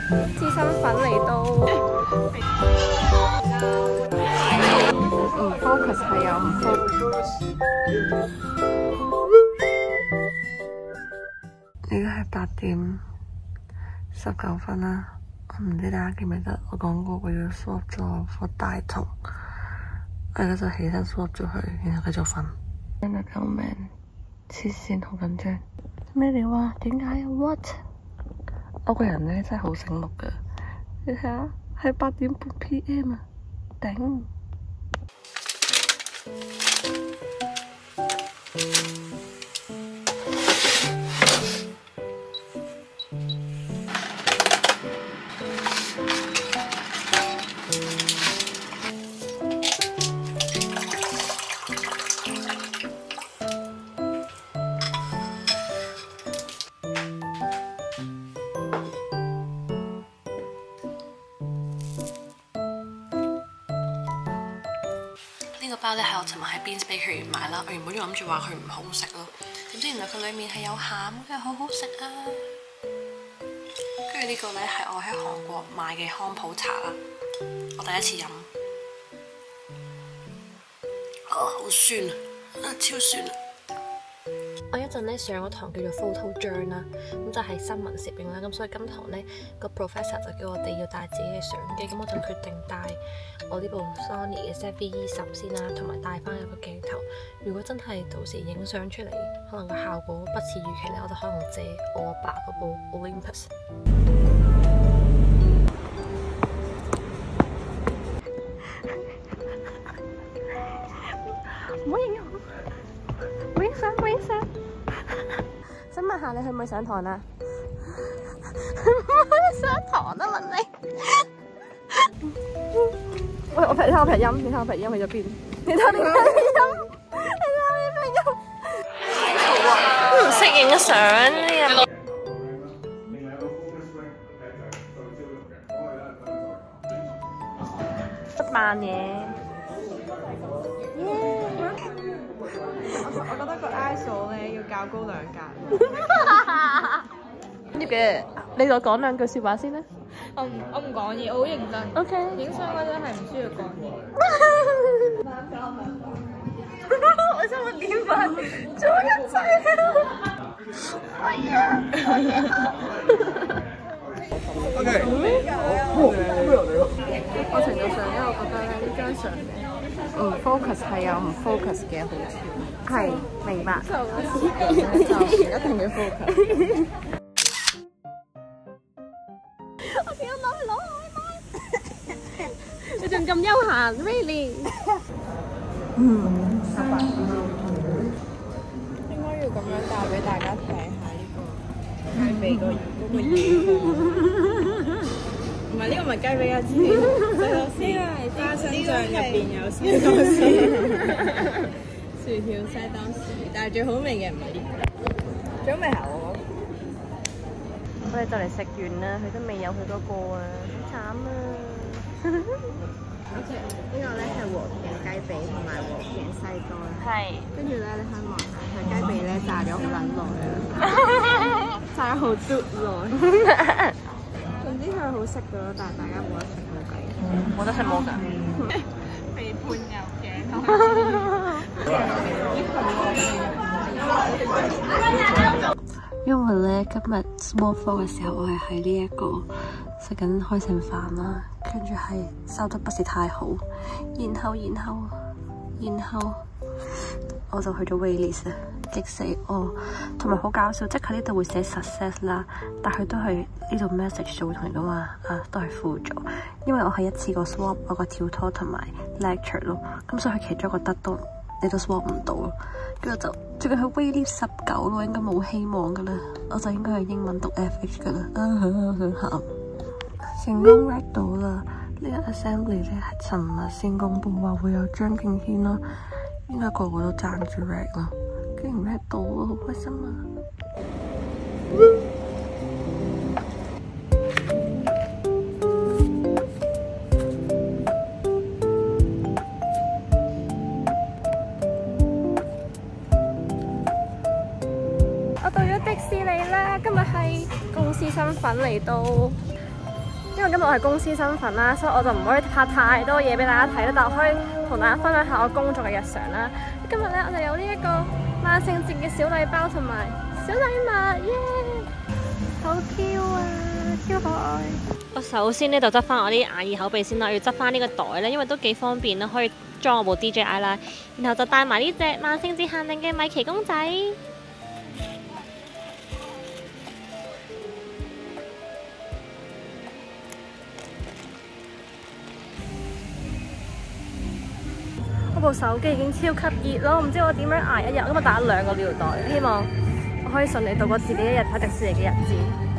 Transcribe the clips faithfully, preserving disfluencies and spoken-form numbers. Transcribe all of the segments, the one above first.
資身份嚟到，唔 focus 係有唔 focus。而家係八點十九分啦，我唔知大家記唔記得我講過我要 swap 咗個大同，我而家就起身 swap 咗佢，然後繼續瞓。真係救命！黐線，好緊張。咩料啊？點解啊 ？What？ 我個人咧真係好醒目噶，你睇下係八點半 P M 啊，頂！ 呢個包咧係我尋日喺 Beans Bakery 買啦，我原本仲諗住話佢唔好食咯，點知原來佢裡面係有餡嘅，好好食啊！跟住呢個咧係我喺韓國買嘅康普茶啦，我第一次飲，啊好酸啊，超酸啊！我一陣咧上個堂叫做 Photo Journal 啦，咁就係新聞攝影啦，咁所以今堂咧個 professor 就叫我哋要帶自己嘅相機，咁我就決定帶我呢部 Sony 嘅 Z V E 十先啦，同埋帶翻一個鏡頭。如果真係到時影相出嚟，可能個效果不似預期咧，我就可能借我阿爸嗰部 Olympus。 唔好影啊！唔好影相，唔好影相。想問下你去唔去上堂啊？去唔去上堂啊？問你。喂，我劈睇下我劈音，你睇下我劈音去咗邊？你睇你劈音，你睇你劈音。好啊，唔識影相呢？扮嘢。 我覺得個 I S O 咧要較高兩格。 呢嘅，你就講兩句説話先啦。 我唔我唔講嘢，我好認真。 O K。 影相嗰陣係唔需要講嘢。 我想問點辦？做一切啊！哎呀！ O K。 我程度上咧，我覺得咧呢張相唔 focus 係有唔 focus 嘅好處。係，明白。就就一定要 focus。我點攞去攞攞？你仲咁悠閒 ，really？ 嗯，十八。 應該要咁樣帶俾大家睇下呢個雞髀個嗰個嘢。唔係呢個唔係雞髀啊，知你細佬先係花生醬入邊有西多士，薯條西多士，但係最好味嘅唔係呢個，最好味係我。 我哋就嚟食完啦，佢都未有佢嗰個啊，好慘啊！ 呢個咧係和平雞髀同埋和平西多啦， 係。 跟住咧你可以望下佢雞髀咧炸咗好撚耐啦，炸咗好嘟耐。總之佢係好食噶咯，但係大家冇得食冇計。 冇得食冇㗎。 被判有嘅。 因為咧今日 small four 嘅時候，我係喺呢一個食緊開成飯啦，跟住係收得不是太好，然後然後然後我就去咗 waitlist 啊，激死我！同埋好搞笑，即係佢呢度會寫 success 啦，但係都係呢度 message 就會同你講話啊，都係輔助，因為我係一次過 swap 我個跳拖同埋 lecture 咯，咁所以佢其中一個得都你都 swap 唔到咯，跟住就最近去 waitlist 十九咯，應該冇希望噶啦，我就應該係英文讀 F H 噶啦，啊好想喊！成功 read 到啦，呢個 assembly 咧係尋日先公佈話會有張敬軒啦，應該個個都爭住 read 啦，竟然 read 到啊，好開心啊！ 我到咗迪士尼啦，今日係公司身份嚟到。 因為今日我係公司身份啦，所以我就唔可以拍太多嘢俾大家睇啦，但我可以同大家分享下我工作嘅日常啦。今日咧我哋有呢一個萬聖節嘅小禮包同埋小禮物，耶！好 Q 啊，超可愛！我首先咧就執翻我啲眼耳口鼻先啦，要執翻呢個袋咧，因為都幾方便啦，可以裝我部 D J I 啦。然後就帶埋呢隻萬聖節限定嘅米奇公仔。我部手機已經超級熱咯，唔知我點樣捱一日，因為打咗兩個尿袋，希望我可以順利度過自己一日喺迪士尼嘅日子。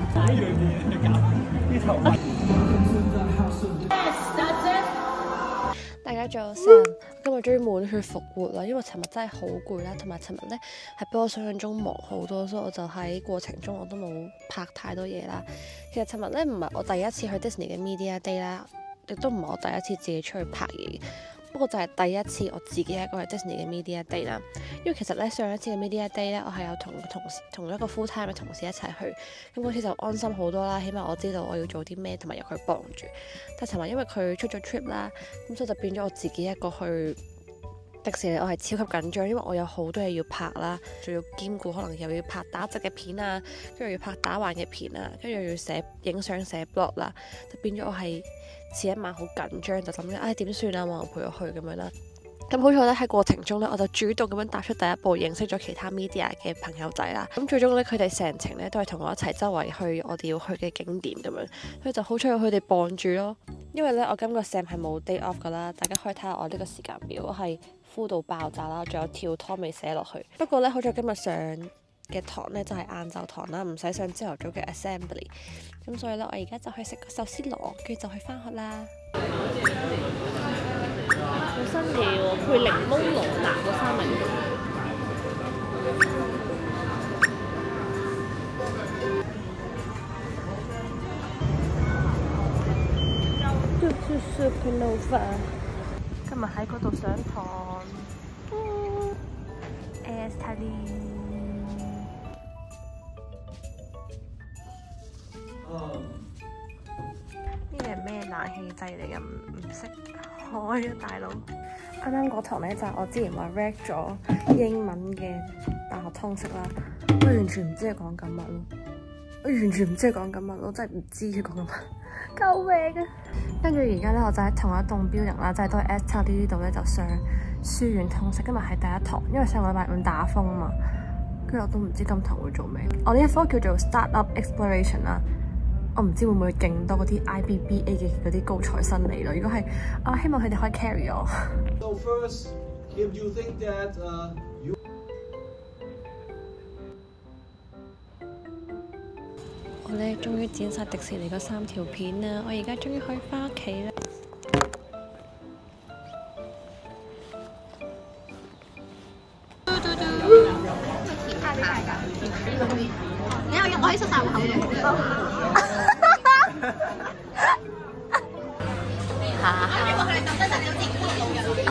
大家早晨，今日終於滿血復活啦，因為尋日真係好攰啦，同埋尋日咧係比我想象中忙好多，所以我就喺過程中我都冇拍太多嘢啦。其實尋日咧唔係我第一次去 Disney 嘅 Media Day 啦，亦都唔係我第一次自己出去拍嘢。不過就係第一次我自己一個去 Disney 嘅 Media Day 啦，因為其實咧上一次嘅 Media Day 咧，我係有同同事同一個 full time 嘅同事一齊去，咁嗰次就安心好多啦，起碼我知道我要做啲咩，同埋有佢幫住。但係尋日因為佢出咗 trip 啦，咁所以就變咗我自己一個去迪士尼，我係超級緊張，因為我有好多嘢要拍啦，仲要兼顧可能又要拍打直嘅片啊，跟住要拍打橫嘅片啊，跟住又要寫影相寫 blog 啦，就變咗我係前一晚好緊張，就諗住唉點算啊，冇人陪我去咁樣啦。咁好彩咧喺過程中咧，我就主動咁樣踏出第一步，認識咗其他 media 嘅朋友仔啦。咁最終咧，佢哋成程咧都係同我一齊周圍去我哋要去嘅景點咁樣，所以就好彩有佢哋傍住咯。因為咧我今個 sem 係冇 day off 噶啦，大家可以睇下我呢個時間表，我係 full 到爆炸啦，仲有跳拖未寫落去。不過咧好彩今日上嘅堂咧就係晏晝堂啦，唔使上朝頭早嘅 assembly。咁所以咧我而家就去食個壽司郎，跟住就去翻學啦。好新嘢喎，配檸檬羅勒個三文魚。Supernova。今日喺嗰度上堂。Estali。呢個係咩冷氣掣嚟㗎？唔唔識開啊，大佬！啱啱嗰堂咧就係我之前話 read 咗英文嘅大學通識啦，我完全唔知佢講緊乜咯，我完全唔知佢講緊乜，我真係唔知佢講緊乜，救命啊！跟住而家咧我就喺同一棟 building 啦，就係都係 Estali 呢度咧就上書院通識，今日係第一堂，因為上個禮拜五打風啊嘛，跟住我都唔知今堂會做咩。我呢一科叫做 Startup Exploration 啦。我唔知會唔會勁多嗰啲 I B B A 嘅嗰啲高材生嚟咯。如果係，啊希望佢哋可以 carry 我。 So first, if you think that, uh, you... 我咧終於剪晒迪士尼嗰三條片啦，我而家終於可以翻屋企啦。 你有我可以塞晒個口度。